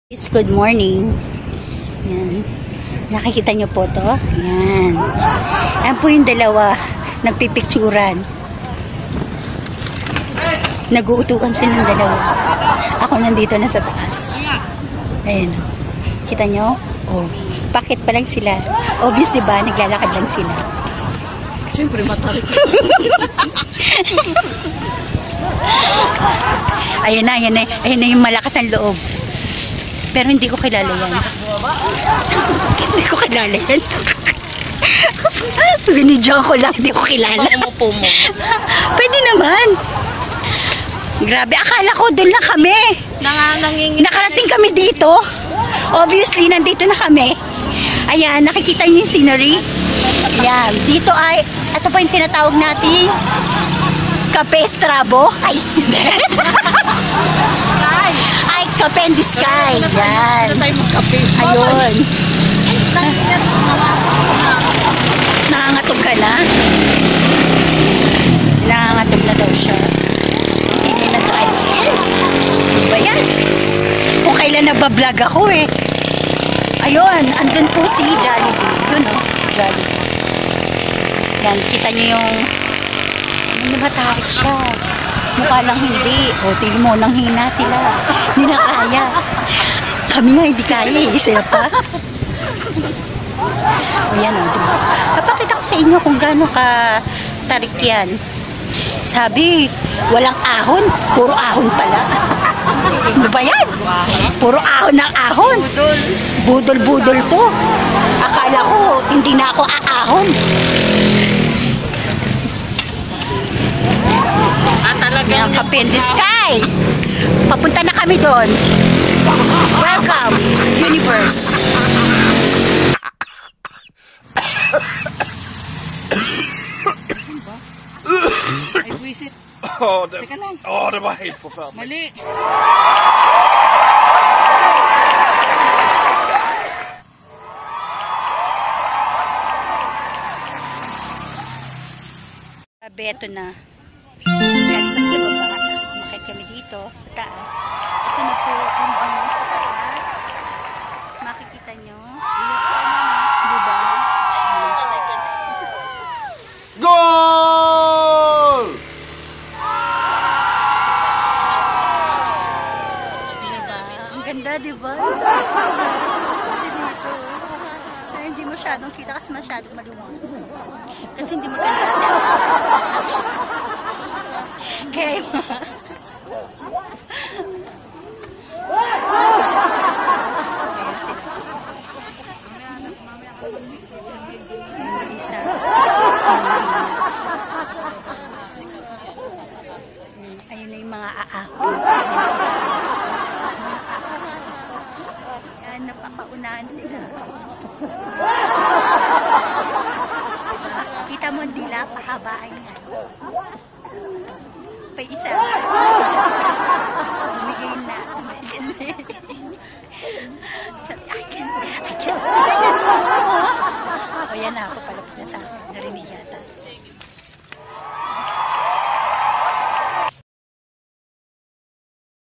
Good morning. Yan. Nakikita niyo po to? Yan. Yan po yung dalawa. Nagpipicturan. Nag-uutukan silang dalawa. Ako nandito na sa taas. Ayan. Kita niyo? Oh. Bakit pa lang sila? Obvious, diba? Naglalakad lang sila. Siyempre, matarik. Ayan na, ayan na. Ayan na yung malakas ang loob. Pero hindi ko kilala yan. Hindi ko kilala yan. Binidyoan ko lang, hindi ko kilala. Pumupo mo. Pwede naman. Grabe, akala ko doon lang kami. Nakarating kami dito. Obviously, nandito na kami. Ayan, nakikita niyo yung scenery. Ayan, dito ay, ito po yung tinatawag natin Cafe Strabo. Ay, ay, Cafe in the Sky. Yan. Ayun. Nangangatog ka na? Nangangatog na daw siya. Hindi na tricycle. Diba yan? Kung kailan nagbablog ako eh. Ayun, andun po si Jollibee. Yun o, Jollibee. Yan, kita niyo yung namatarik siya. Mukha lang hindi. O, tingin mo, nanghina sila. Hindi na kaya. Kami nga hindi kaya eh. Sila pa. O yan o, diba? Papakita ko sa inyo kung gaano ka tarik yan. Sabi, walang ahon. Puro ahon pala. Ano ba yan? Puro ahon ng ahon. Budol-budol to. Akala ko, hindi na ako aahon. Yung Cafe in the Sky. Papunta na kami doon. Welcome, universe. Ay, visit. Oh, Teka lang. det var helt forfærdeligt. Mali. Beto na. Galing pa sa baba. Umakit kami dito sa taas. Ito na po ang view sa taas. Makikita nyo. Diba? Goal! Diba? Ang ganda, diba? Dito. Ay, hindi masyadong kita kasi masyadong maluwang. Kasi hindi maganda sa action. Okay. Isa. Ayun na yung mga aahon. Yan, napapaunahan sila. Kita mo ang dila, pahabaan yan. Pa isa. Bumigay na. Sabi, I can't. O yan na, ako palapit na sa akin.